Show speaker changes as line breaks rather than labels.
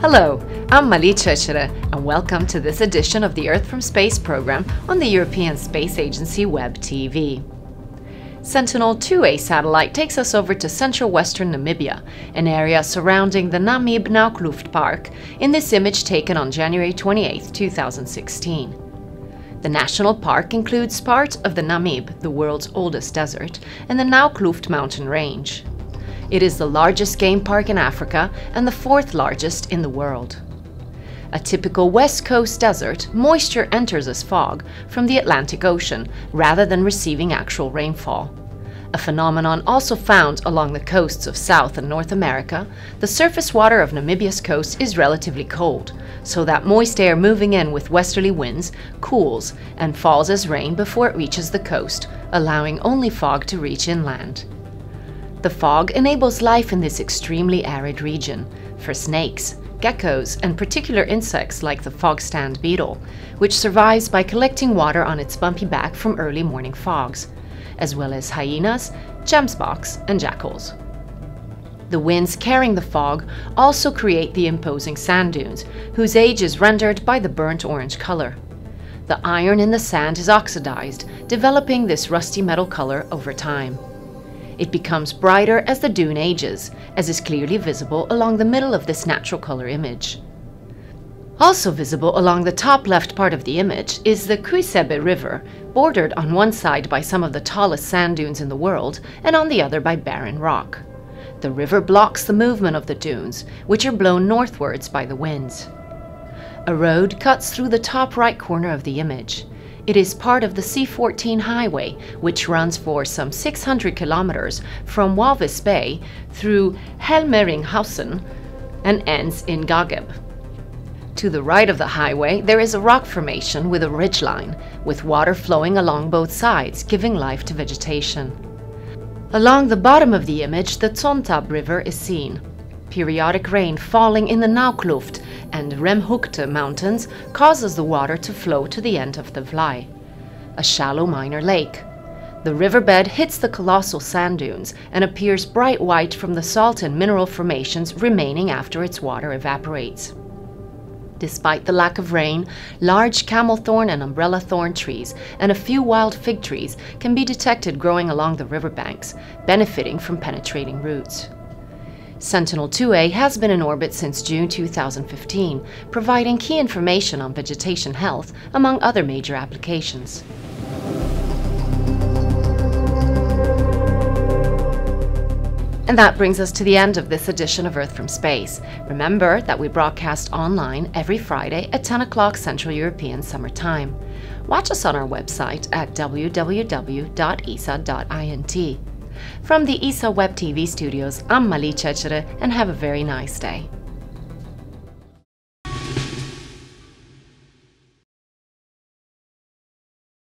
Hello, I'm Malì Cecere, and welcome to this edition of the Earth from Space program on the European Space Agency Web-TV. Sentinel-2A satellite takes us over to central western Namibia, an area surrounding the Naukluft Park, in this image taken on January 28, 2016. The national park includes part of the Namib, the world's oldest desert, and the Naukluft mountain range. It is the largest game park in Africa and the fourth largest in the world. A typical West Coast desert, moisture enters as fog from the Atlantic Ocean rather than receiving actual rainfall. A phenomenon also found along the coasts of South and North America. The surface water of Namibia's coast is relatively cold, so that moist air moving in with westerly winds cools and falls as rain before it reaches the coast, allowing only fog to reach inland. The fog enables life in this extremely arid region for snakes, geckos, and particular insects like the fog-stand beetle, which survives by collecting water on its bumpy back from early morning fogs, as well as hyenas, gemsboks, and jackals. The winds carrying the fog also create the imposing sand dunes, whose age is rendered by the burnt orange color. The iron in the sand is oxidized, developing this rusty metal color over time. It becomes brighter as the dune ages, as is clearly visible along the middle of this natural color image. Also visible along the top left part of the image is the Cecere River, bordered on one side by some of the tallest sand dunes in the world and on the other by barren rock. The river blocks the movement of the dunes, which are blown northwards by the winds. A road cuts through the top right corner of the image. It is part of the C14 highway, which runs for some 600 kilometers from Walvis Bay through Helmeringhausen and ends in Gageb. To the right of the highway, there is a rock formation with a ridgeline, with water flowing along both sides, giving life to vegetation. Along the bottom of the image, the Tsontab River is seen. Periodic rain falling in the Naukluft and Remhoekte mountains causes the water to flow to the end of the Vlaai, a shallow minor lake. The riverbed hits the colossal sand dunes and appears bright white from the salt and mineral formations remaining after its water evaporates. Despite the lack of rain, large camel thorn and umbrella thorn trees and a few wild fig trees can be detected growing along the riverbanks, benefiting from penetrating roots. Sentinel-2A has been in orbit since June 2015, providing key information on vegetation health, among other major applications. And that brings us to the end of this edition of Earth from Space. Remember that we broadcast online every Friday at 10 o'clock Central European Summer Time. Watch us on our website at www.esa.int. From the ESA Web-TV studios, I'm Malì Cecere, and have a very nice day.